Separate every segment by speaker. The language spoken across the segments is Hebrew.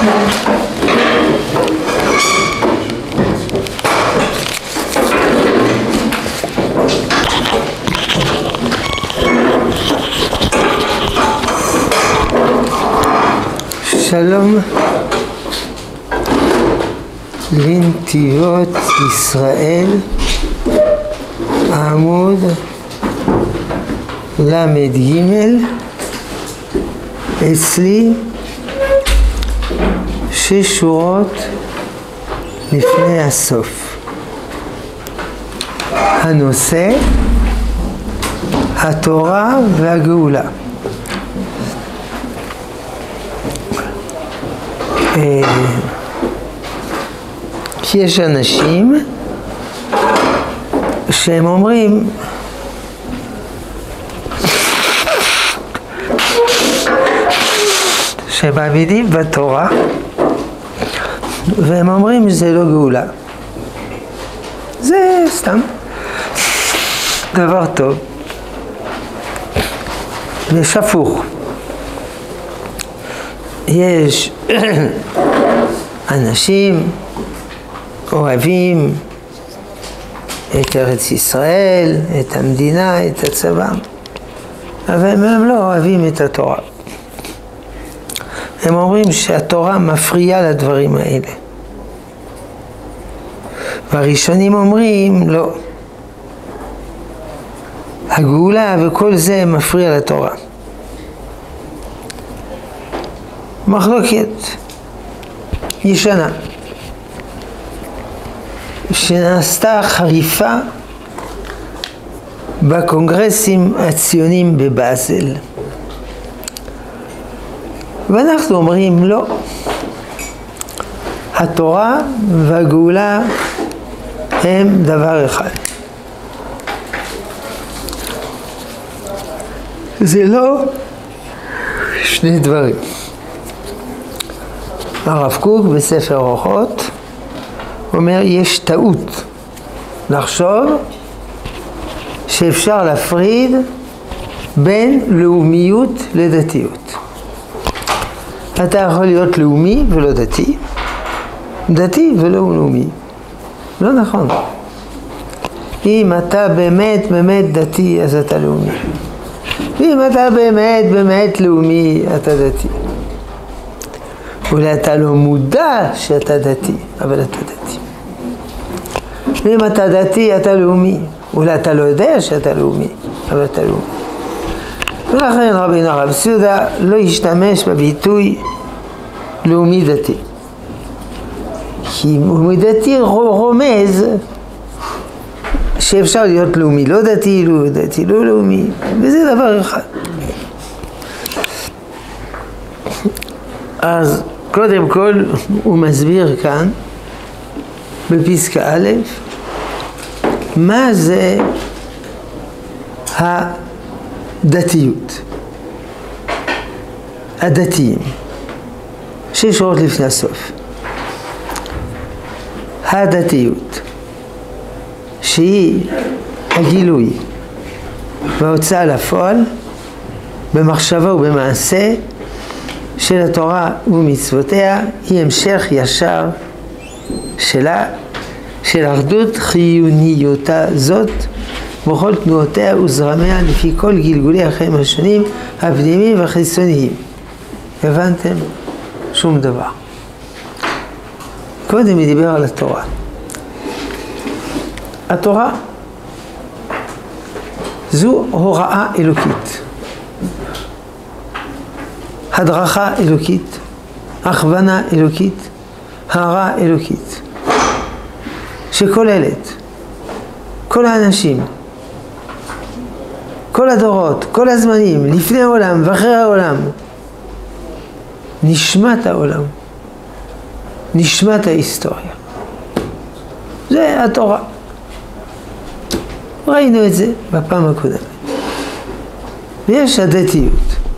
Speaker 1: שלום לנתיבות ישראל, עמוד למד ג', אצלי 6 שורות לפני הסוף. הנושא התורה והגאולה. יש אנשים שהם אומרים שמאמינים בתורה והם אומרים שזה לא גאולה. זה סתם דבר טוב. יש הפוך. יש אנשים אוהבים את ארץ ישראל, את המדינה, את הצבא, אבל הם לא אוהבים את התורה. הם אומרים שהתורה מפריעה לדברים האלה. והראשונים אומרים לא, הגאולה וכל זה מפריע לתורה. מחלוקת ישנה שנעשתה חריפה בקונגרסים הציונים בבאזל, ואנחנו אומרים לא, התורה והגאולה הם דבר אחד. זה לא שני דברים. הרב קוק בספר אורחות אומר יש טעות לחשוב שאפשר להפריד בין לאומיות לדתיות. אתה יכול להיות לאומי ולא דתי, דתי ולא לאומי. לא נכון. אם אתה באמת דתי אז אתה לאומי, ואם אתה באמת לאומי אתה דתי. אולי אתה לא מודע שאתה דתי, אבל אתה דתי. ואם אתה דתי, אתה לאומי. אולי אתה לא יודע שאתה לאומי, אבל אתה לאומי. ולכן רבינו הרב סעודה לא השתמש בביטוי לאומי דתי. כי לאומי דתי רומז שאפשר להיות לאומי לא דתי, לא דתי לא לאומי, וזה דבר אחד. אז קודם כל הוא מסביר כאן בפסקה א' מה זה הדתיות, הדתיים, 6 שורות לפני הסוף. הדתיות שהיא הגילוי וההוצאה לפועל במחשבה ובמעשה של התורה ומצוותיה, היא המשך ישר שלה, של אחדות חיוניותה זאת בכל תנועותיה וזרמיה לפי כל גלגולי החיים השונים הפנימיים והחיצוניים. הבנתם? שום דבר. קודם הוא דיבר על התורה. התורה זו הוראה אלוקית, הדרכה אלוקית, הכוונה אלוקית, הערה אלוקית, שכוללת כל האנשים, כל הדורות, כל הזמנים, לפני העולם ואחרי העולם, נשמת העולם, נשמת ההיסטוריה. זה התורה. ראינו את זה בפעם הקודמת. ויש הדתיות.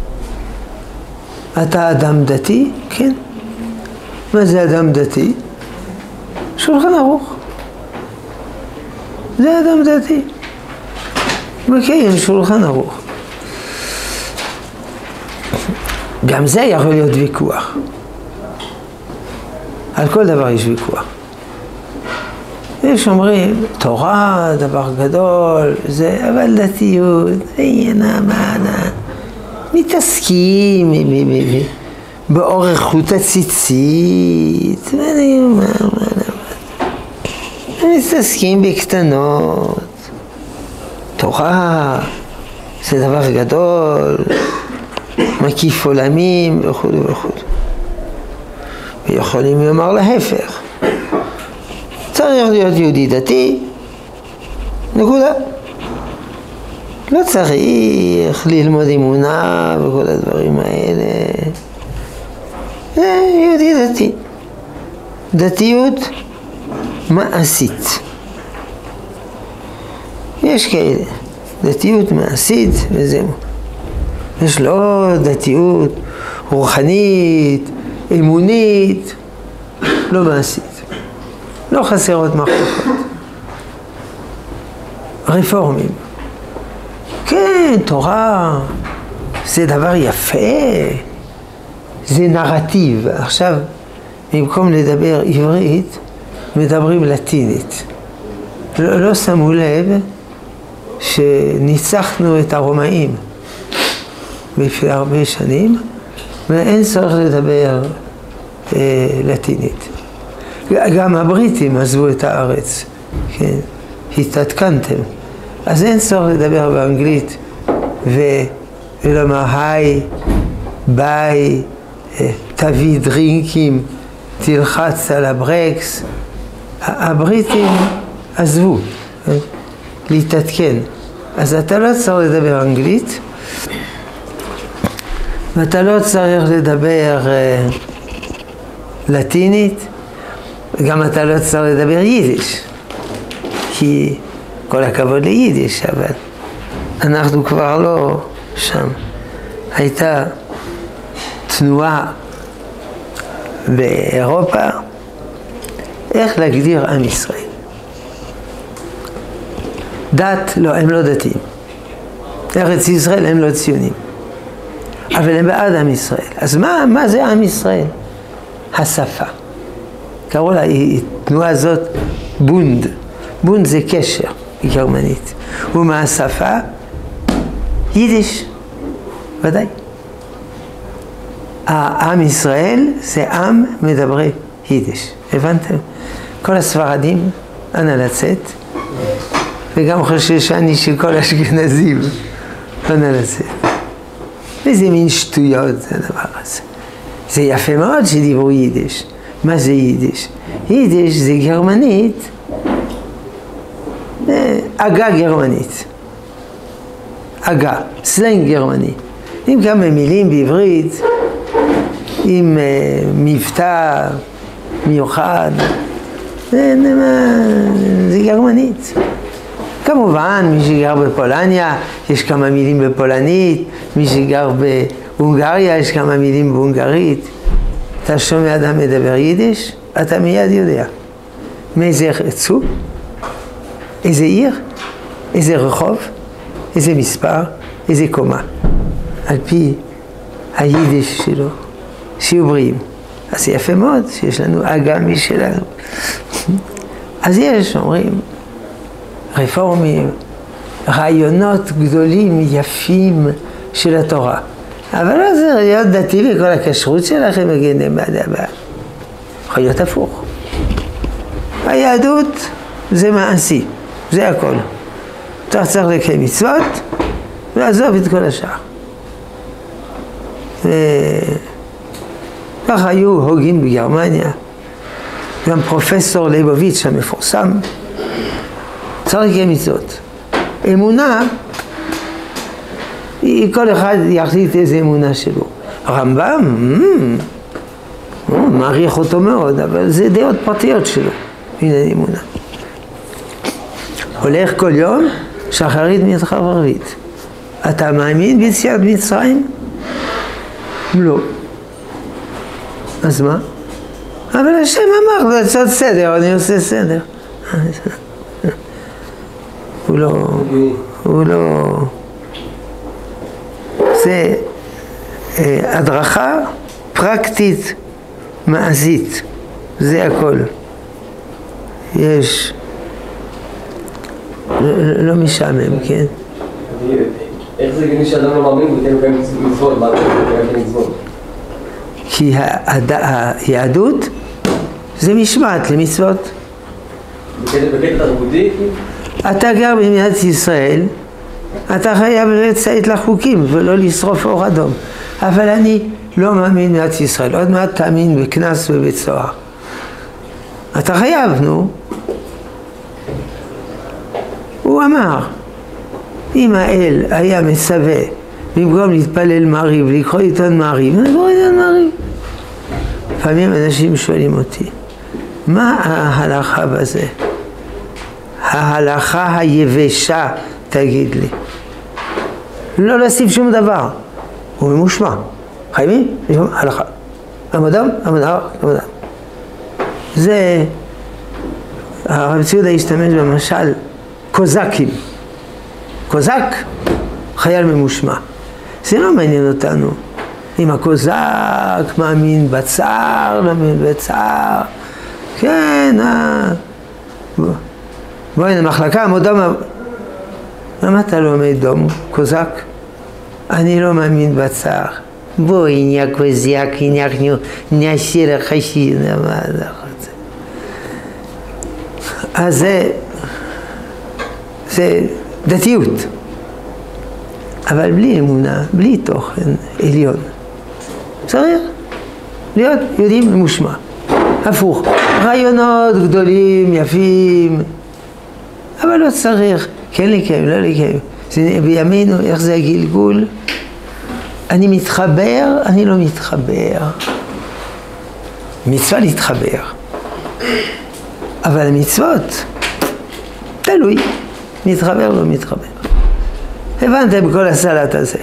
Speaker 1: אתה אדם דתי? כן. מה זה אדם דתי? שולחן ערוך. זה אדם דתי. מקיים שולחן ערוך. גם זה יכול להיות ויכוח. על כל דבר יש ויכוח. יש אומרים, תורה, דבר גדול, זה, אבל דתיות, מתעסקים באורך חוט הציצית, מתעסקים בקטנות. תורה זה דבר גדול, מקיף עולמים וכו' וכו'. ויכולים לומר להפך. צריך להיות יהודי דתי, נקודה. לא צריך ללמוד אמונה וכל הדברים האלה. זה יהודי דתי. דתיות מעשית. יש כאלה. דתיות מעשית וזהו. יש לו דתיות רוחנית, אמונית, לא מעשית. לא חסרות מחלוקות. רפורמים. כן, תורה זה דבר יפה. זה נרטיב. עכשיו, במקום לדבר עברית, מדברים לטינית. לא שמו לב שניצחנו את הרומאים לפני הרבה שנים, ואין צורך לדבר לטינית. גם הבריטים עזבו את הארץ, כן, התעדכנתם. אז אין צורך לדבר באנגלית ולומר היי, ביי, תביא דרינקים, תלחץ על הברקס. הבריטים עזבו, להתעדכן. אז אתה לא צריך לדבר אנגלית, ואתה לא צריך לדבר לטינית, וגם אתה לא צריך לדבר יידיש, כי כל הכבוד ליידיש, אבל אנחנו כבר לא שם. הייתה תנועה באירופה, איך להגדיר עם ישראל. דת, לא, הם לא דתיים. ארץ ישראל הם לא ציונים. אבל הם בעד עם ישראל. אז מה זה עם ישראל? השפה. קראו לה, תנועה הזאת בונד. בונד זה קשר, גרמנית. ומה השפה? יידיש. ודאי. העם ישראל זה עם מדברי יידיש. הבנתם? כל הספרדים, אנא לצאת, וגם חוששני של כל אשכנזים, אנא לצאת. וזה מין שטויות, זה הדבר הזה. זה יפה מאוד שדיברו יידיש. מה זה יידיש? יידיש זה גרמנית, אגה גרמנית. אגה, סלנג גרמני. עם כמה מילים בעברית, עם מבטא מיוחד, זה גרמנית. כמובן, מי שגר בפולניה, יש כמה מילים בפולנית, מי שגר בהונגריה, יש כמה מילים בהונגרית. אתה שומע אדם מדבר יידיש, אתה מיד יודע. מאיזה צור, איזה עיר, איזה רחוב, איזה מספר, איזה קומה. על פי היידיש שלו, שיהיו בריאים. אז יפה מאוד שיש לנו אגם משלנו. אז יש, אומרים, רפורמים, רעיונות גדולים, יפים של התורה. אבל לא זה להיות דתי וכל הכשרות שלכם מגנים מהדבר. יכול להיות הפוך. היהדות זה מעשי, זה הכל. אתה צריך לקיים מצוות ולעזוב את כל השאר. כך היו הוגים בגרמניה, גם פרופסור ליבוביץ' המפורסם, צריך לקיים מצוות. אמונה, כל אחד יחליט איזה אמונה שלו. הרמב"ם, מעריך אותו מאוד, אבל זה דעות פרטיות שלו, הנה אמונה. הולך כל יום, שחרית מנחה וערבית. אתה מאמין ביציאת מצרים? לא. אז מה? אבל השם אמר לעשות סדר, אני עושה סדר. הוא לא... זה הדרכה פרקטית מעשית. זה הכל. יש, לא משעמם, כן?
Speaker 2: איך זה גני שאדם לא מאמין וכן קיים מצוות? מה זה קיים מצוות?
Speaker 1: כי היהדות זה משמעת למצוות.
Speaker 2: בקטע תרבותי?
Speaker 1: אתה גר במדינת ישראל, אתה חייב לציית לחוקים ולא לשרוף אור אדום. אבל אני לא מאמין במדינת ישראל, עוד מעט תאמין בכנס ובבית סוהר. אתה חייב, נו. הוא אמר, אם האל היה מצווה במקום להתפלל מעריב, לקרוא עיתון מעריב, אני קורא עיתון מעריב. לפעמים אנשים שואלים אותי, מה ההלכה בזה? ההלכה היבשה, תגיד לי. לא להוסיף שום דבר. הוא ממושמע. חייבים? הלכה. המדם, המדר, המדם. זה, הרב ציודה השתמש במשל, קוזקים. קוזק, חייל ממושמע. זה לא מעניין אותנו. אם הקוזק מאמין בצער, לא מאמין בצער. כן, בואי הנה מחלקה, מודם. למה אתה לא עומד דום, קוזק? אני לא מאמין בצער. בואי נהיה קוזק, נהיה שיר החשי, מה זה רוצה. אז זה דתיות. אבל בלי אמונה, בלי תוכן עליון. צריך להיות יהודים ממושמע. הפוך, רעיונות גדולים, יפים, אבל לא צריך, כן לקיים, לא לקיים. בימינו, איך זה הגלגול? אני מתחבר, אני לא מתחבר. מצווה להתחבר. אבל המצוות, תלוי, מתחבר, לא מתחבר. הבנתם כל הסלט הזה.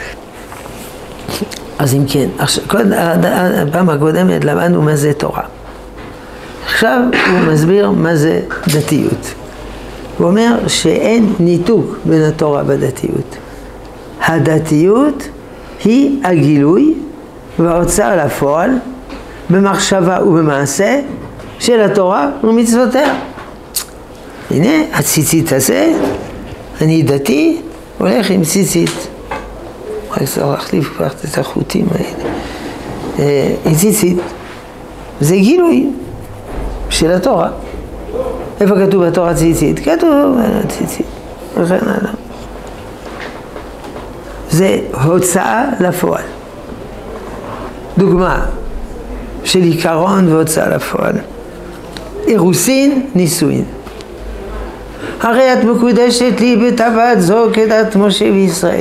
Speaker 1: אז אם כן, הפעם הקודמת למדנו מה זה תורה. עכשיו הוא מסביר מה זה דתיות. הוא אומר שאין ניתוק בין התורה בדתיות. הדתיות היא הגילוי וההוצאה לפועל במחשבה ובמעשה של התורה ומצוותיה. הנה הציצית הזה, אני דתי, הולך עם ציצית. רק צריך להחליף כבר את החוטים האלה. עם ציצית. זה גילוי של התורה. איפה כתוב בתורה ציצית? כתוב ציצית. וכן הלאה. זה הוצאה לפועל. דוגמה של עיקרון והוצאה לפועל. אירוסין, נישואין. הרי את מקודשת לי בטבעת זו כדת משה וישראל.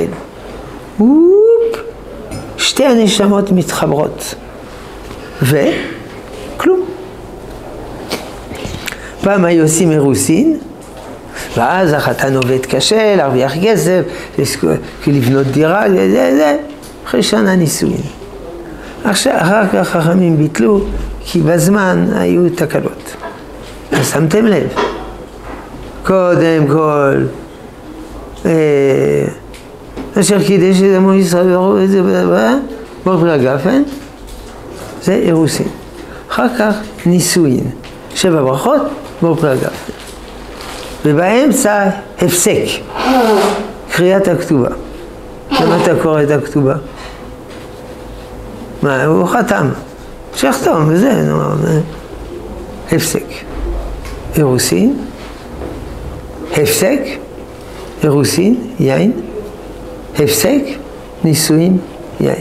Speaker 1: שתי הנשמות מתחברות. וכלום. פעם היו עושים אירוסין, ואז החתן עובד קשה, להרוויח כסף, לבנות דירה, אחרי שנה נישואין. אחר כך חכמים ביטלו, כי בזמן היו תקלות. אז שמתם לב. קודם כל, אשר קידש את עמו ישראל וראו את זה בור פרי הגפן, זה אירוסין. אחר כך נישואין, 7 ברכות, בור פרי הגפן. ובאמצע הפסק, קריאת הכתובה. למה אתה קורא את הכתובה? מה, הוא חתם, שיחתום וזה, הפסק. אירוסין, הפסק, אירוסין, יין, הפסק, נישואין, יין.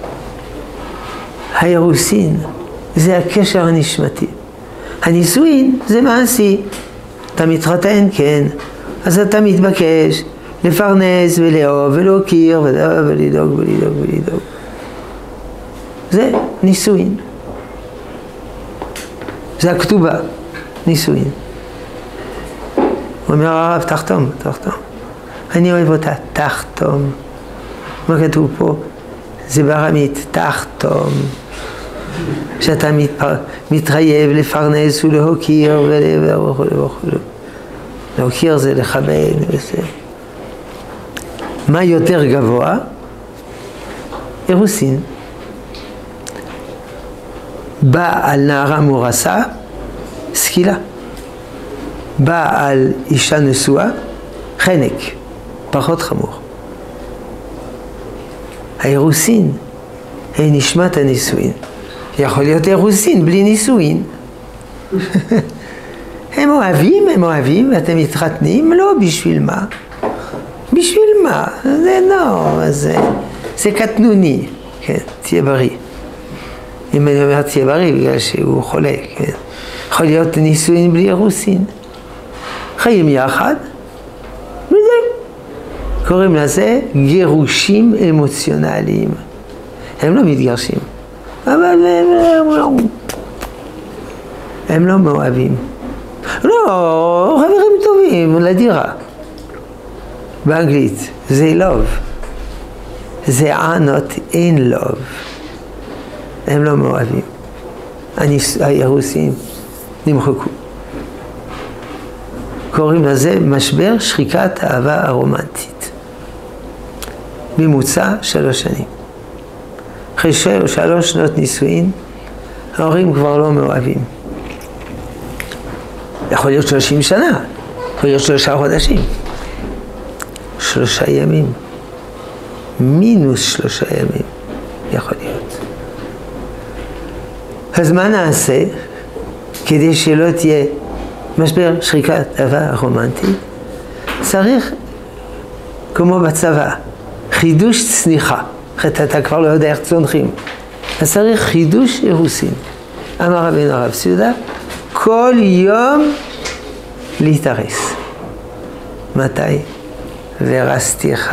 Speaker 1: האירוסין זה הקשר הנשמתי. הנישואין זה מעשי. אתה מתחתן, כן, אז אתה מתבקש לפרנס ולאהוב ולהוקיר ולדאוג ולדאוג ולדאוג. זה נישואין. זה הכתובה, נישואין. הוא אומר הרב, תחתום, תחתום. אני אוהב אותה, תחתום. מה כתוב פה? זה בארמית, תחתום. שאתה מתחייב לפרנס ולהוקיר וכו' וכו'. להוקיר זה לכבד וזה. מה יותר גבוה? אירוסין. בא על נערה מורסה, סקילה. בא על אישה נשואה, חנק, פחות חמור. האירוסין היא נשמת הנישואין. יכול להיות אירוסין בלי נישואין. הם אוהבים, ואתם מתחתנים, לא בשביל מה? בשביל מה? זה לא, זה קטנוני, כן, תהיה בריא. אם אני אומר תהיה בריא, בגלל שהוא חולה, כן. יכול להיות נישואין בלי אירוסין. חיים יחד, וזהו. קוראים לזה גירושים אמוציונליים. הם לא מתגרשים, אבל הם לא מאוהבים. לא, חברים טובים לדירה. באנגלית זה love. זה not in love. הם לא מאוהבים. האירוסים נמחקו. קוראים לזה משבר שחיקת אהבה הרומנטית. ממוצע 3 שנים. אחרי 3 שנות נישואין, ההורים כבר לא מאוהבים. יכול להיות 30 שנה, יכול להיות 3 חודשים. 3 ימים. מינוס 3 ימים. יכול להיות. אז מה נעשה כדי שלא תהיה משבר שחיקת אהבה רומנטית? צריך, כמו בצבא, חידוש צניחה. אתה כבר לא יודע איך צונחים. אז צריך חידוש אירוסין. אמר רבינו הרב סעודה, כל יום להתארס. מתי? ורסתיך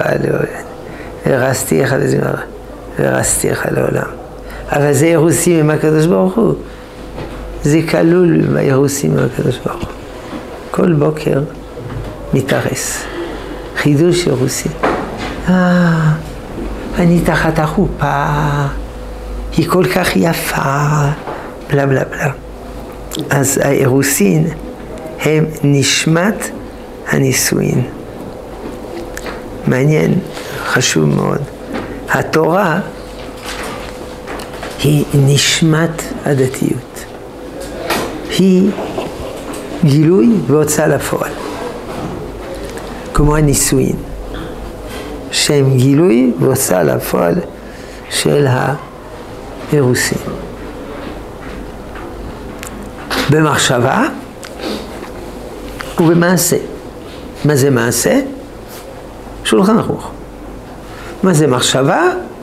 Speaker 1: לעולם. אבל זה אירוסים עם הקדוש ברוך הוא. זה כלול באירוסים עם הקדוש ברוך הוא. כל בוקר מתארס. חידוש אירוסים. אני תחת החופה, היא כל כך יפה, בלה בלה בלה. אז האירוסין הם נשמת הנישואין. מעניין, חשוב מאוד. התורה היא נשמת הדתיות. היא גילוי והוצאה לפועל. כמו הנישואין. שהם גילוי והוצאה לפועל של האירוסין. במחשבה ובמעשה. מה זה מעשה? שולחן ערוך. מה זה מחשבה?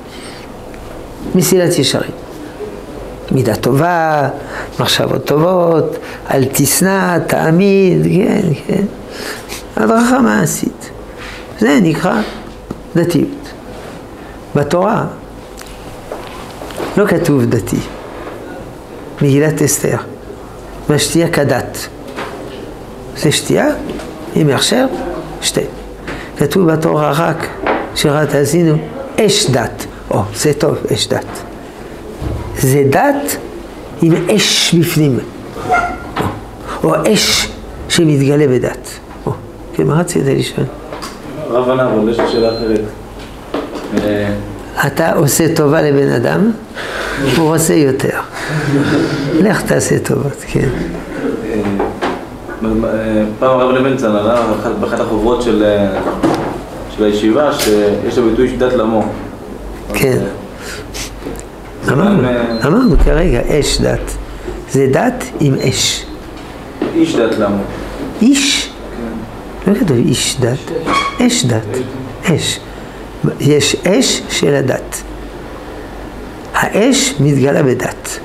Speaker 1: מסילת ישרים. מידה טובה, מחשבות טובות, אל תשנא, תעמיד, כן. הדרכה מעשית. זה נקרא דתיות. בתורה לא כתוב דתי. מגילת אסתר. משתייה כדת. זה שתייה, אם יחשר, שתה. כתוב בתורה רק שראת עשינו אש דת. זה טוב, אש דת. זה דת עם אש בפנים. או אש שמתגלה בדת. כן, מה רצית לשאול?
Speaker 3: רב ענה, אבל יש לי שאלה אחרת.
Speaker 1: אתה עושה טובה לבן אדם, הוא עושה יותר. לך תעשה טובות, כן.
Speaker 3: פעם הרב לבנצן עלה באחת החוברות של הישיבה שיש לו ביטוי דת למו.
Speaker 1: כן. אמרנו כרגע אש דת. זה דת עם אש.
Speaker 3: איש דת למו.
Speaker 1: איש? לא כתוב איש דת. אש דת. אש. יש אש של הדת. האש מתגלה בדת.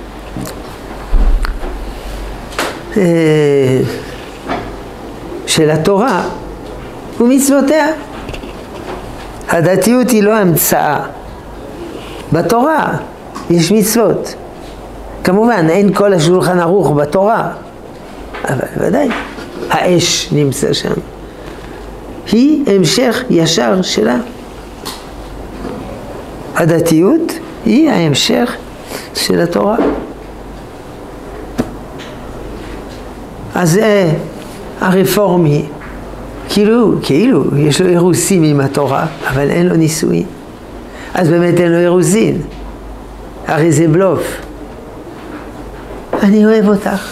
Speaker 1: של התורה ומצוותיה. הדתיות היא לא המצאה. בתורה יש מצוות. כמובן, אין כל השולחן ערוך בתורה. אבל ודאי, האש נמצא שם. היא המשך ישר שלה. הדתיות היא ההמשך של התורה. אז הרפורמי, כאילו, יש לו אירוסים עם התורה, אבל אין לו נישואין. אז באמת אין לו אירוסין. הרי זה בלוף. אני אוהב אותך.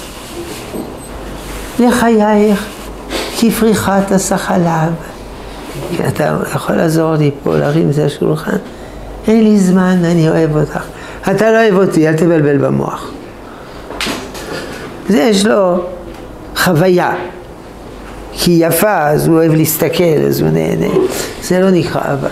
Speaker 1: לחייך, כפריחת הסחלב. אתה יכול לעזור לי פה, להרים את השולחן? אין לי זמן, אני אוהב אותך. אתה לא אוהב אותי, אל תבלבל במוח. זה יש לו חוויה. כי יפה, אז הוא אוהב להסתכל, אז הוא נהנה. זה לא נקרא אהבה.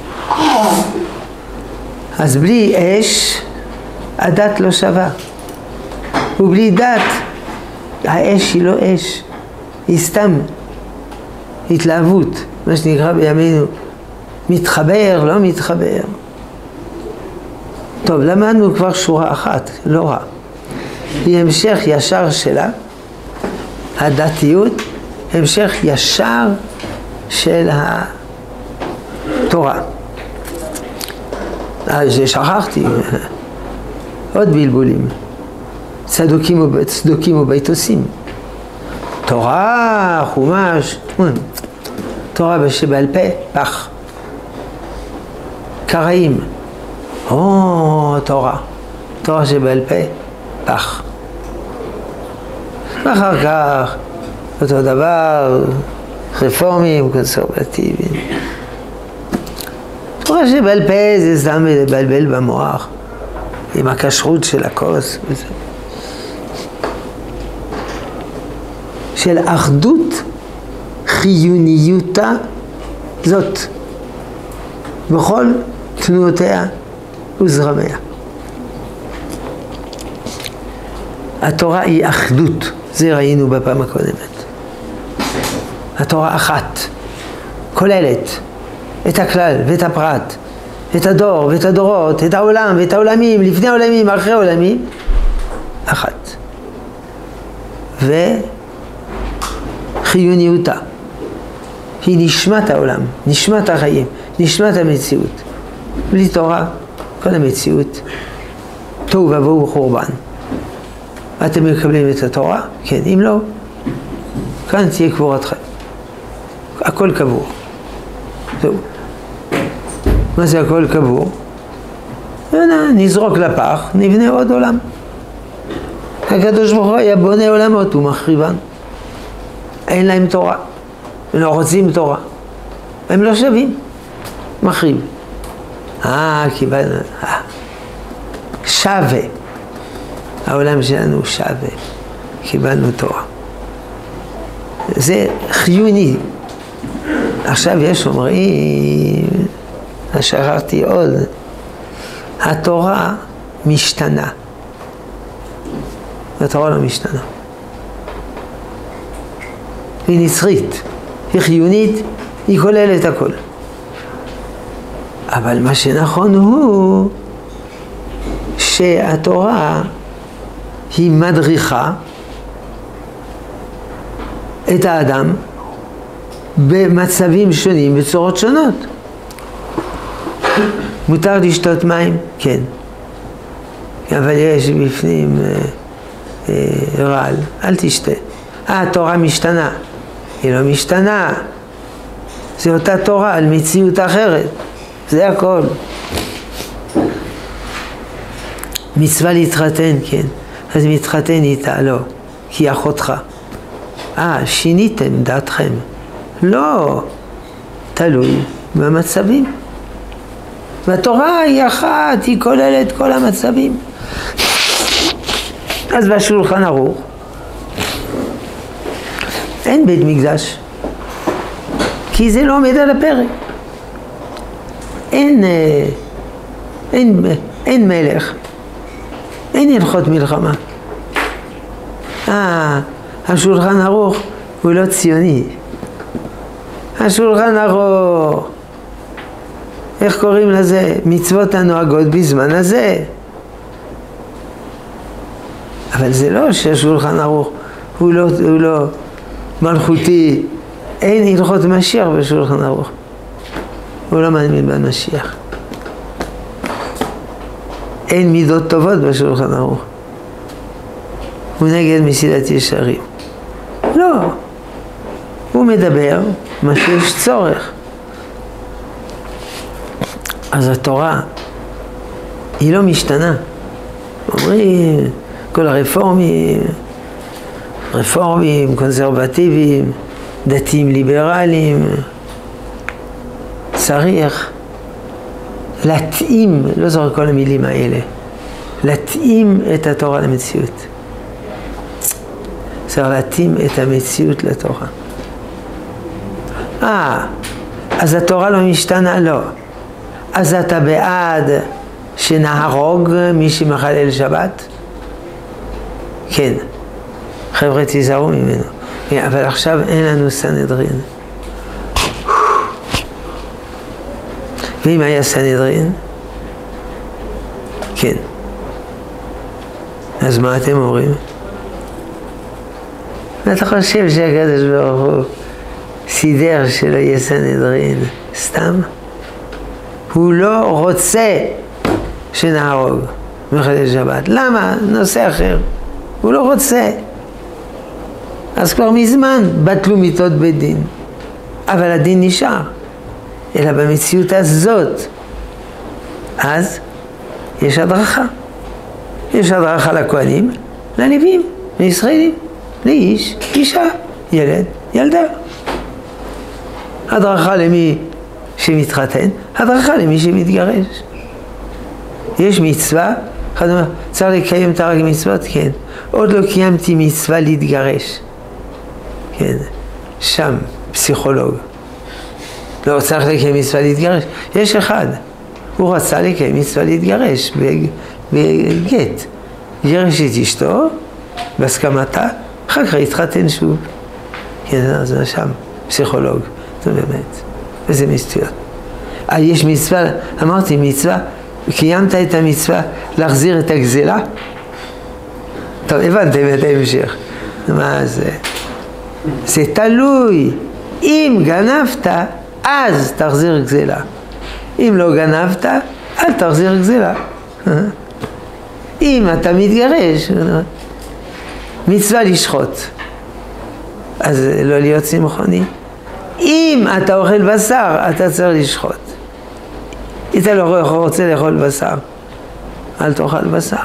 Speaker 1: אז בלי אש, הדת לא שווה. ובלי דת, האש היא לא אש. היא סתם התלהבות, מה שנקרא בימינו. מתחבר, לא מתחבר. טוב, למדנו כבר שורה אחת, לא רע. היא המשך ישר שלה, הדתיות, המשך ישר של התורה. שכחתי, עוד בלבולים. צדוקים וביתוסים. תורה, חומש, תורה שבעל פה, פח. קראים, תורה שבעל פה, פח. ואחר כך, אותו דבר, רפורמים, קונסרבטיביים. תורה שבעל פה זה סתם לבלבל במוח, עם הכשרות של הכוס וזה. של אחדות חיוניותה זאת, בכל תנועותיה וזרמיה. התורה היא אחדות, זה ראינו בפעם הקודמת. התורה אחת, כוללת את הכלל ואת הפרט, את הדור ואת הדורות, את העולם ואת העולמים, לפני העולמים, אחרי העולמים, אחת. וחיוניותה, היא נשמת העולם, נשמת החיים, נשמת המציאות. בלי תורה, כל המציאות, תוהו ובוהו וחורבן. אתם מקבלים את התורה? כן, אם לא, כאן תהיה קבורתכם. הכל קבור. זהו. מה זה הכל קבור? נזרוק לפח, נבנה עוד עולם. הקדוש ברוך הוא היה בונה עולמות, הוא מחריבן. אין להם תורה. הם לא רוצים תורה. הם לא שווים. מחריב. קיבלנו. שווה. העולם שלנו שווה. קיבלנו תורה. זה חיוני. עכשיו יש אומרים, שכחתי עוד, התורה משתנה. התורה לא משתנה. היא נצחית, היא חיונית, היא כוללת הכל. אבל מה שנכון הוא שהתורה היא מדריכה את האדם במצבים שונים, בצורות שונות. מותר לשתות מים? כן. אבל יש בפנים רעל, אל תשתה. התורה משתנה. היא לא משתנה. זה אותה תורה על מציאות אחרת. זה הכל. מצווה להתחתן, כן. אז מתחתן איתה, לא. כי אחותך. שיניתם דעתכם. לא. תלוי במצבים. והתורה היא אחת, היא כוללת כל המצבים. אז בשולחן ערוך אין בית מקדש, כי זה לא עומד על הפרק. אין מלך, אין הלכות מלחמה. השולחן ערוך הוא לא ציוני. השולחן ערוך, איך קוראים לזה? מצוות הנוהגות בזמן הזה. אבל זה לא שהשולחן ערוך הוא לא מלכותי. אין הלכות משיח בשולחן ערוך. הוא לא מאמין במשיח. אין מידות טובות בשולחן ערוך. הוא נגד מסילת ישרים. לא. הוא מדבר מה שיש צורך. אז התורה היא לא משתנה. אומרים, כל הרפורמים, קונסרבטיביים, דתיים ליברליים, צריך להתאים, לא זוכר כל המילים האלה, להתאים את התורה למציאות. צריך להתאים את המציאות לתורה. אז התורה לא משתנה? לא. אז אתה בעד שנהרוג מי שמחלל שבת? כן. חבר'ה תיזהרו ממנו. אבל עכשיו אין לנו סנהדרין. ואם היה סנהדרין? כן. אז מה אתם אומרים? אתה חושב שהקדוש ברוך הוא סידר שלא יהיה סנהדרין סתם? הוא לא רוצה שנהרוג מחלל שבת. למה? נושא אחר. הוא לא רוצה. אז כבר מזמן בטלו מיתות בית דין. אבל הדין נשאר. אלא במציאות הזאת. אז יש הדרכה. יש הדרכה לכהנים, ללווים, לישראלים, לאיש, אישה, ילד, ילדה. הדרכה למי שמתחתן, הדרכה למי שמתגרש. יש מצווה, אחד אומר, צריך לקיים את הרג מצוות? כן. עוד לא קיימתי מצווה להתגרש. כן. שם, פסיכולוג. לא צריך לקיים מצווה להתגרש. יש אחד. הוא רצה לקיים מצווה להתגרש בגט. גירש את אשתו, בהסכמתה, אחר כך התחתן שוב. כן, זה שם, פסיכולוג. זה באמת. וזה מצוות. יש מצווה, אמרתי מצווה, קיימת את המצווה להחזיר את הגזלה? טוב, הבנתם את ההמשך. מה זה? זה תלוי. אם גנבת, אז תחזיר גזלה. אם לא גנבת, אל תחזיר גזלה. אם אתה מתגרש, מצווה לשחוט. אז לא להיות צמחוני. אם אתה אוכל בשר, אתה צריך לשחוט. אם אתה לא רוצה לאכול בשר, אל תאכל בשר.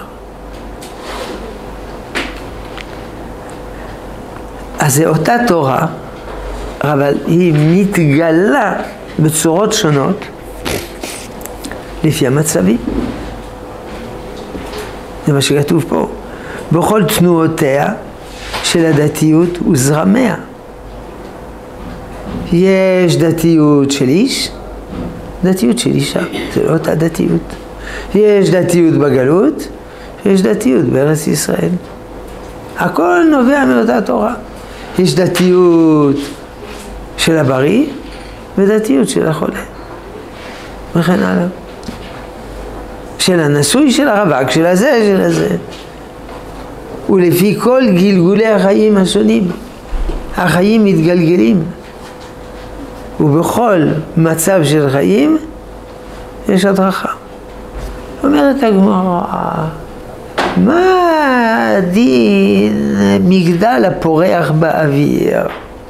Speaker 1: אז זה אותה תורה, אבל היא מתגלה בצורות שונות לפי המצבים. זה מה שכתוב פה. בכל תנועותיה של הדתיות וזרמיה. יש דתיות של איש, דתיות של אישה, זה לא אותה דתיות. יש דתיות בגלות, יש דתיות בארץ ישראל. הכל נובע מאותה תורה. יש דתיות של הבריא ודתיות של החולה. וכן הלאה. של הנשוי, של הרווק, של הזה, של הזה. ולפי כל גלגולי החיים השונים. החיים מתגלגלים. ובכל מצב של חיים יש הדרכה. אומרת הגמרא, מה דין מגדל הפורח באוויר?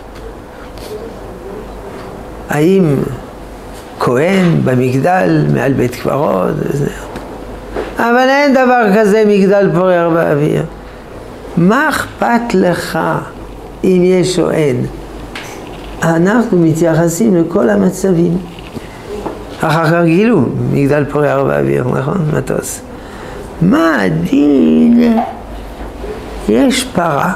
Speaker 1: האם כהן במגדל מעל בית קברות? אבל אין דבר כזה מגדל פורח באוויר. מה אכפת לך אם יש או אין? אנחנו מתייחסים לכל המצבים. אחר כך גילו מגדל פורח באוויר, נכון? מטוס. מה הדין? יש פרה,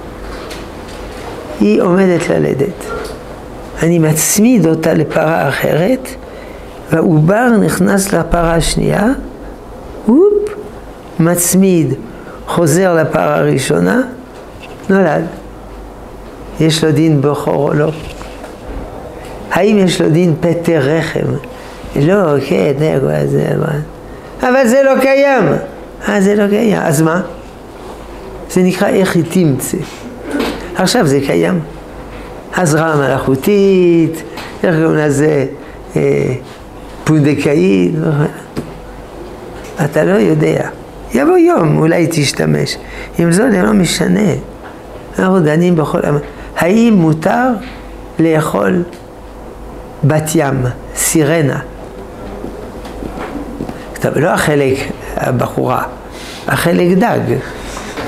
Speaker 1: היא עומדת ללדת. אני מצמיד אותה לפרה אחרת, והעובר נכנס לפרה השנייה, מצמיד, חוזר לפרה הראשונה, נולד. יש לו דין בכור או לא? האם יש לו דין פטר רחם? לא, כן, זה מה. אבל זה לא קיים. זה לא קיים. אז מה? זה נקרא איך היא תמצא. עכשיו זה קיים. הזרעה מלאכותית, איך קוראים לזה? פונדקאית. אתה לא יודע. יבוא יום, אולי תשתמש. אם זאת לא משנה. אנחנו דנים בכל... האם מותר לאכול בת ים, סירנה? טוב, לא החלק הבחורה, החלק דג.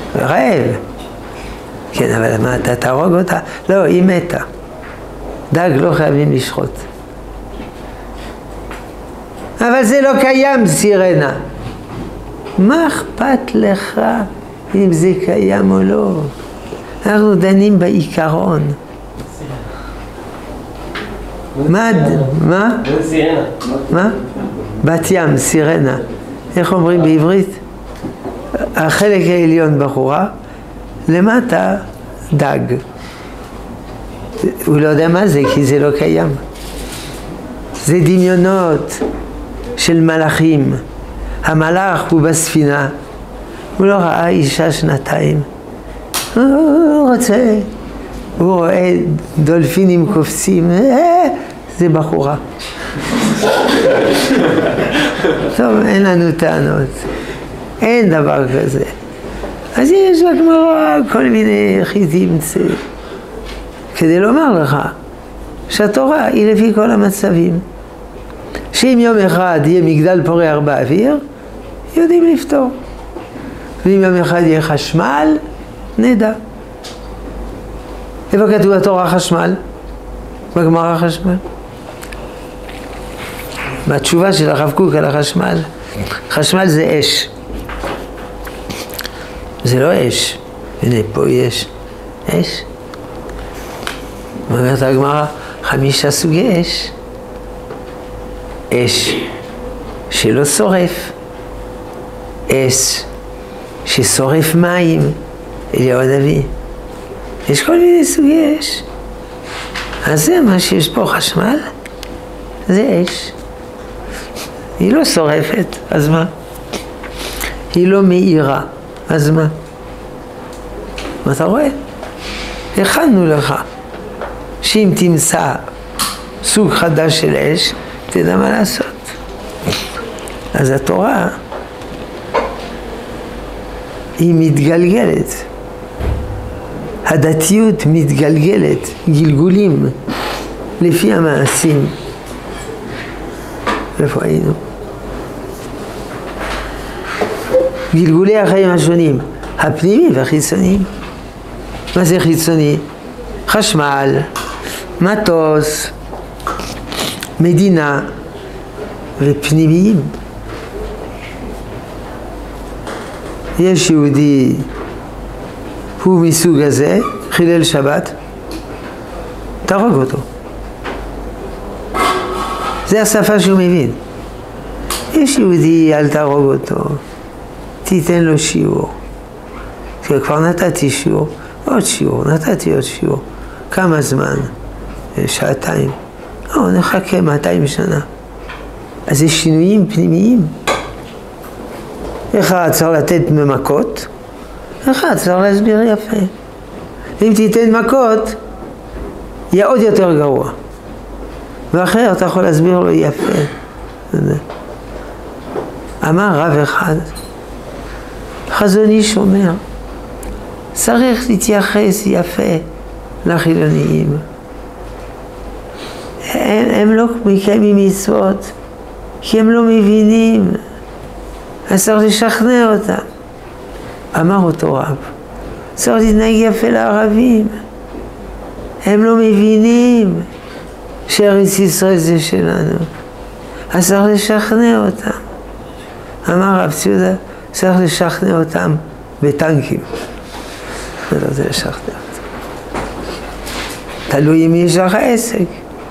Speaker 1: רעב. כן, אבל מה, אתה תהרוג אותה? לא, היא מתה. דג לא חייבים לשחוט. אבל זה לא קיים, סירנה. מה אכפת לך אם זה קיים או לא? אנחנו דנים בעיקרון. מה?
Speaker 2: זה סירנה.
Speaker 1: מה? בת ים, סירנה. איך אומרים בעברית? החלק העליון בחורה, למטה דג. הוא לא יודע מה זה, כי זה לא קיים. זה דמיונות של מלאכים. המלאך הוא בספינה, הוא לא ראה אישה שנתיים. הוא רוצה, הוא רואה דולפינים קופצים, זה בחורה. טוב, אין לנו טענות, אין דבר כזה. אז יש לגמרא כל מיני חיטים כדי לומר לך שהתורה היא לפי כל המצבים. שאם יום אחד יהיה מגדל פורח באוויר, יודעים לפתור. ואם יום אחד יהיה חשמל, נדע. איפה כתוב התורה חשמל? בגמרא חשמל. בתשובה של הרב קוק על החשמל, חשמל זה אש. זה לא אש. הנה, פה יש אש. אומרת הגמרא, 5 סוגי אש. אש שלא שורף, אש ששורף מים, אליהו הנביא. יש כל מיני סוגי אש. אז זה מה שיש פה חשמל, זה אש. היא לא שורפת, אז מה? היא לא מאירה, אז מה? מה אתה רואה? הכנו לך שאם תמצא סוג חדש של אש, תדע מה לעשות. אז התורה היא מתגלגלת. הדתיות מתגלגלת, גלגולים, לפי המעשים. איפה היינו? גלגולי החיים השונים, הפנימיים והחיצוניים. מה זה חיצוני? חשמל, מטוס, מדינה ופנימיים. יש יהודי, הוא מסוג הזה, חילל שבת, תהרוג אותו. זה השפה שהוא מבין. יש יהודי, אל תהרוג אותו, תיתן לו שיעור. כבר נתתי שיעור, עוד שיעור, נתתי עוד שיעור. כמה זמן? 2 שעתיים. נחכה 200 שנה. אז זה שינויים פנימיים. אחד צריך לתת ממכות, אחד צריך להסביר יפה. אם תיתן מכות, יהיה עוד יותר גרוע. ואחר אתה יכול להסביר לו יפה. אמר רב אחד, חזון איש אומר, צריך להתייחס יפה לחילוניים. הם לא מקיימים מצוות, כי הם לא מבינים. אז צריך לשכנע אותם. אמר אותו רב, צריך להתנהג יפה לערבים. הם לא מבינים שארץ ישראל זה שלנו. אז צריך לשכנע אותם. אמר רב ציודה, צריך לשכנע אותם בטנקים. זה לא זה לשכנע אותם. תלוי אם יש לך עסק.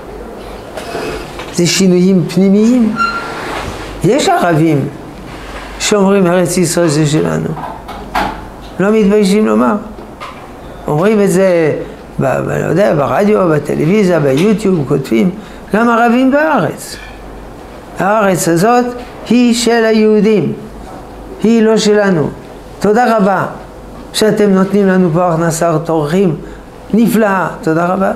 Speaker 1: זה שינויים פנימיים. יש ערבים שאומרים ארץ ישראל זה שלנו. לא מתביישים לומר. אומרים את זה, לא יודע, ברדיו, בטלוויזיה, ביוטיוב, כותבים, גם ערבים בארץ. הארץ הזאת היא של היהודים. היא לא שלנו. תודה רבה שאתם נותנים לנו פה הכנסה טורחים. נפלאה. תודה רבה.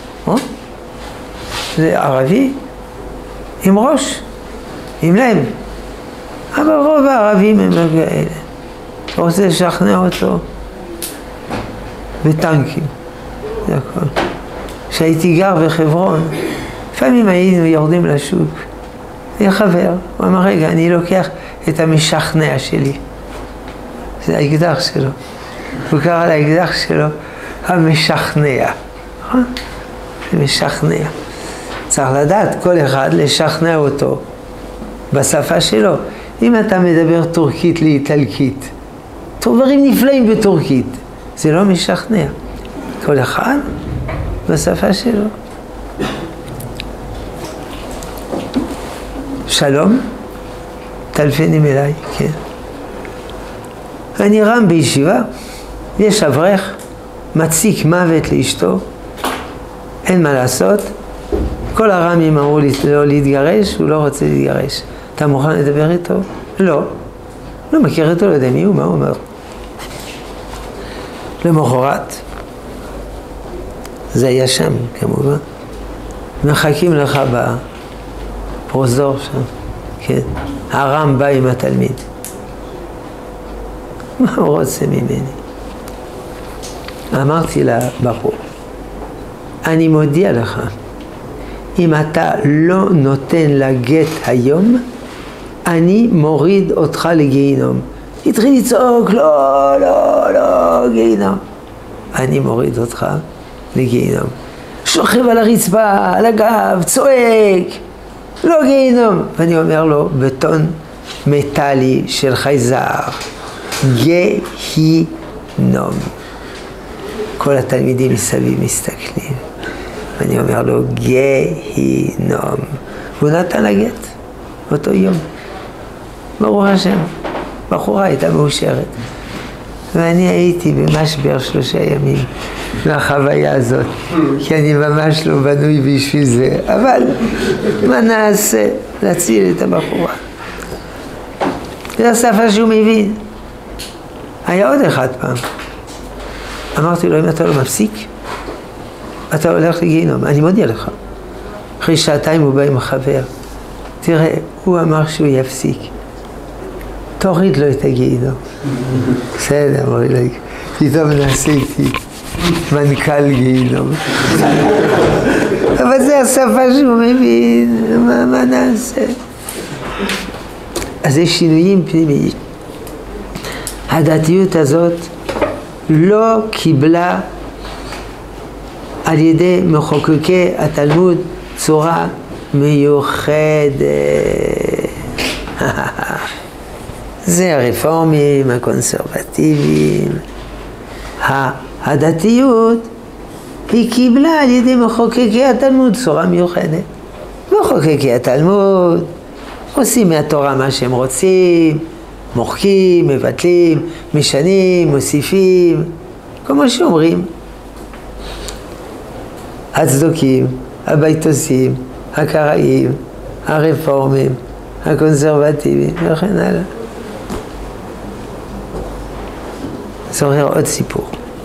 Speaker 1: זה ערבי עם ראש, עם לב. אבל רוב הערבים הם לא כאלה. אתה רוצה לשכנע אותו בטנקים. זה הכל. כשהייתי גר בחברון, לפעמים היינו יורדים לשוק. היה חבר, הוא אמר, רגע, אני לוקח את המשכנע שלי. זה האקדח שלו. הוא קרא לאקדח שלו המשכנע. זה משכנע. צריך לדעת כל אחד לשכנע אותו בשפה שלו. אם אתה מדבר טורקית לאיטלקית, דברים נפלאים בטורקית, זה לא משכנע. כל אחד בשפה שלו. שלום, טלפנים אליי, כן. אני רם בישיבה, יש אברך, מציק מוות לאשתו, אין מה לעשות, כל הרמים אמרו לי לא להתגרש, הוא לא רוצה להתגרש. אתה מוכן לדבר איתו? לא. לא מכיר אותו, לא יודע מי הוא, מה הוא אומר. למחרת, זה היה שם כמובן, מחכים לך בפרוזדור שם, כן. הרם בא עם התלמיד. מה הוא רוצה ממני? אמרתי לבחור, אני מודיע לך, אם אתה לא נותן לה גט היום, אני מוריד אותך לגיהינום. התחיל לצעוק, לא, לא, לא, גיהינום. אני מוריד אותך לגיהינום. שוכב על הרצפה, על הגב, צועק, לא גיהינום. ואני אומר לו, בטון מטלי של חייזר, גיהינום. כל התלמידים מסביב מסתכלים. ואני אומר לו, גיהינום. והוא נתן לגט, אותו יום. ברוך השם, בחורה הייתה מאושרת. ואני הייתי במשבר 3 ימים מהחוויה הזאת, כי אני ממש לא בנוי בשביל זה. אבל מה נעשה? להציל את הבחורה. זו השפה שהוא מבין. היה עוד אחד פעם. אמרתי לו, אם אתה לא מפסיק, אתה הולך לגיהינום. אני מודיע לך. אחרי 2 שעתיים הוא בא עם החבר. תראה, הוא אמר שהוא יפסיק. תוריד לו את הגיהינום. בסדר, אמרי לו, פתאום נעשיתי מנכ"ל גיהינום. אבל זה השפה שהוא מבין, מה נעשה? אז יש שינויים פנימיים. הדתיות הזאת לא קיבלה על ידי מחוקקי התלמוד צורה מיוחדת. זה הרפורמים, הקונסרבטיביים. הדתיות היא קיבלה על ידי מחוקקי התלמוד צורה מיוחדת. מחוקקי התלמוד עושים מהתורה מה שהם רוצים, מוחקים, מבטלים, משנים, מוסיפים, כמו שאומרים. הצדוקים, הביתוסים, הקראים, הרפורמים, הקונסרבטיביים וכן הלאה. זוכר עוד סיפור.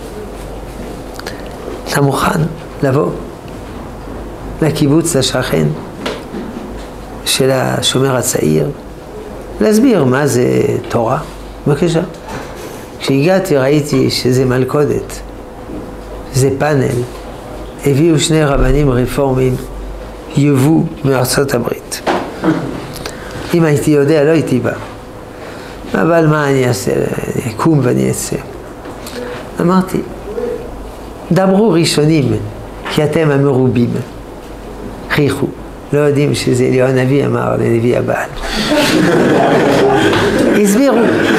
Speaker 1: אתה מוכן לבוא לקיבוץ השכן של השומר הצעיר, להסביר מה זה תורה? בבקשה. כשהגעתי ראיתי שזה מלכודת, זה פאנל. הביאו 2 רבנים רפורמים, יבוא מארצות הברית. אם הייתי יודע, לא הייתי בא. אבל מה אני אעשה? אני אקום ואני אעשה. אמרתי, דברו ראשונים, כי אתם המרובים. חייכו. לא יודעים שזה אליהו הנביא אמר לנביא הבעל. הסבירו.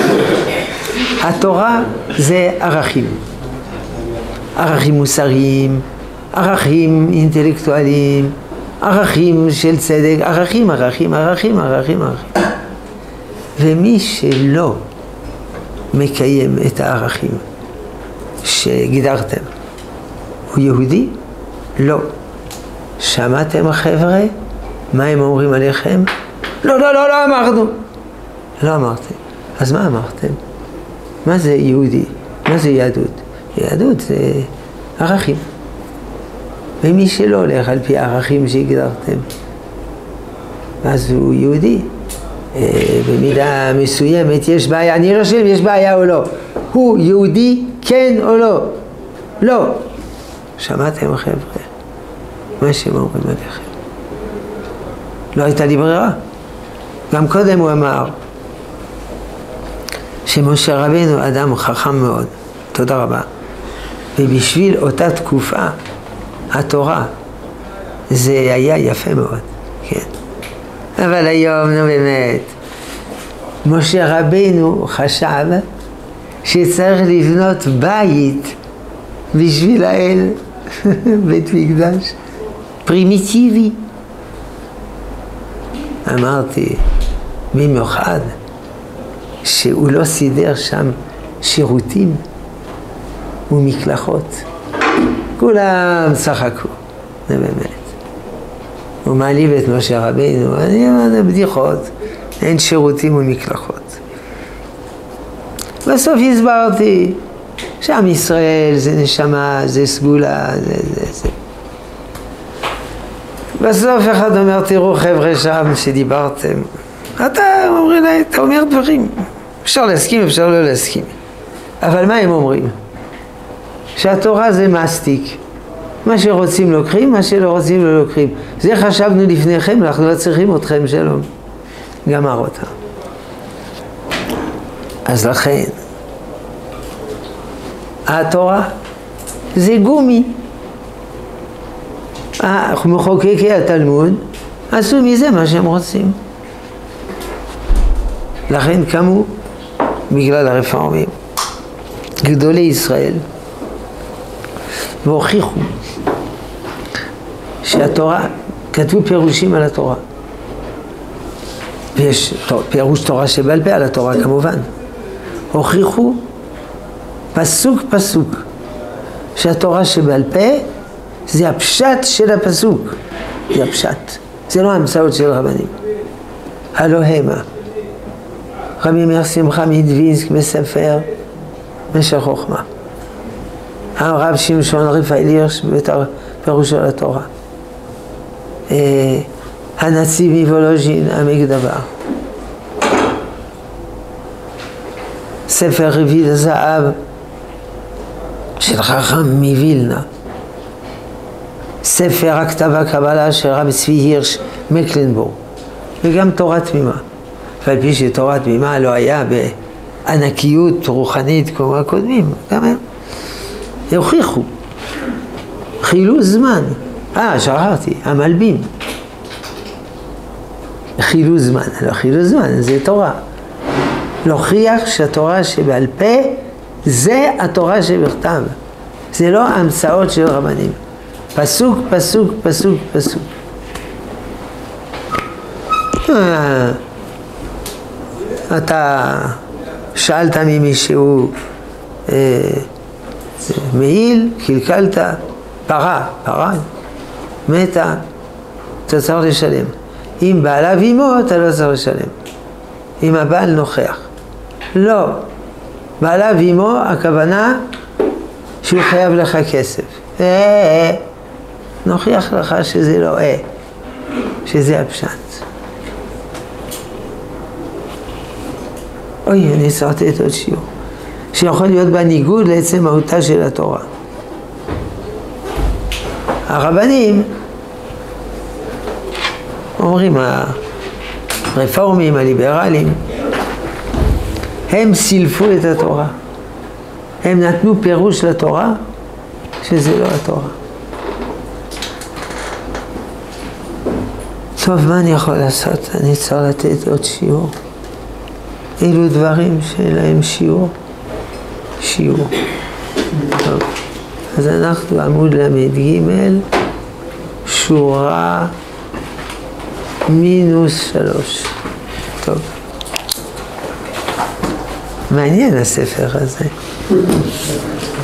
Speaker 1: התורה זה ערכים. ערכים מוסריים, ערכים אינטלקטואליים, ערכים של צדק, ערכים. ומי שלא מקיים את הערכים שגידרתם, הוא יהודי? לא. שמעתם החבר'ה? מה הם אומרים עליכם? לא אמרנו. לא אמרתם. אז מה אמרתם? מה זה יהודי? מה זה יהדות? יהדות זה ערכים. ומי שלא הולך על פי הערכים שהגדרתם, אז הוא יהודי. במידה מסוימת יש בעיה, אני לא שואל אם יש בעיה או לא. הוא יהודי כן או לא? לא. שמעתם חבר'ה? מה שהם אומרים עליכם. לא הייתה לי ברירה. גם קודם הוא אמר שמשה רבנו אדם חכם מאוד. תודה רבה. ובשביל אותה תקופה, התורה, זה היה יפה מאוד, כן. אבל היום, נו באמת, משה רבינו חשב שצריך לבנות בית בשביל האל, בית מקדש, פרימיטיבי. אמרתי, במיוחד, שהוא לא סידר שם שירותים ומקלחות. כולם צחקו, זה באמת. הוא מעליב את משה רבינו, אני אומר, בדיחות, אין שירותים ומקלחות. בסוף הסברתי שעם ישראל זה נשמה, זה סגולה, זה. בסוף אחד אומר, תראו חבר'ה שם שדיברתם, אתה אומר דברים, אפשר להסכים, אפשר לא להסכים. אבל מה הם אומרים? שהתורה זה מסטיק. מה שרוצים לוקחים, מה שלא רוצים לא לוקחים. זה חשבנו לפניכם, אנחנו לא צריכים אתכם, שלום. גמר אותה. אז לכן, התורה זה גומי. מחוקקי התלמוד עשו מזה מה שהם רוצים. לכן קמו, בגלל הרפורמים, גדולי ישראל, והוכיחו שהתורה, כתבו פירושים על התורה. ויש פירוש תורה שבעל פה על התורה כמובן. הוכיחו פסוק פסוק שהתורה שבעל פה זה הפשט של הפסוק. זה הפשט. זה לא המצאות של רבנים. הלא המה. רבי מאיר שמחה מדווינסק בספר משך חוכמה. הרב שמשון רפאל הירש בפירוש של התורה. הנציב מוולוז'ין עמק דבר. ספר רביד הזהב של חכם מווילנה. ספר הכתב הקבלה של רב צבי הירש מקלנבורג. וגם תורה תמימה. ועל פי שתורה תמימה לא היה בענקיות רוחנית כמו הקודמים. גם הם הוכיחו. חילוץ זמן. שכחתי, המלבים. חילוץ זמן. לא חילוץ זמן, זה תורה. להוכיח שהתורה שבעל פה זה התורה שבכתב. זה לא המצאות של רבנים. פסוק, פסוק, פסוק, פסוק. אתה שאלת ממישהו מעיל, קלקלת, פרה, מתה, אתה צריך לשלם. אם בעלה ואימו, אתה לא צריך לשלם. אם הבעל נוכח. לא. בעלה ואימו, הכוונה שהוא חייב לך כסף. נוכיח לך שזה לא שזה הפשט. אוי, אני צריך לתת עוד שיעור. שיכול להיות בניגוד לעצם מהותה של התורה. הרבנים אומרים, הרפורמים, הליברלים, הם סילפו את התורה. הם נתנו פירוש לתורה שזה לא התורה. טוב, מה אני יכול לעשות? אני צריך לתת עוד שיעור. אלו דברים שלהם שיעור. טוב, אז אנחנו עמוד למד ג' שורה -3. טוב. מעניין הספר הזה.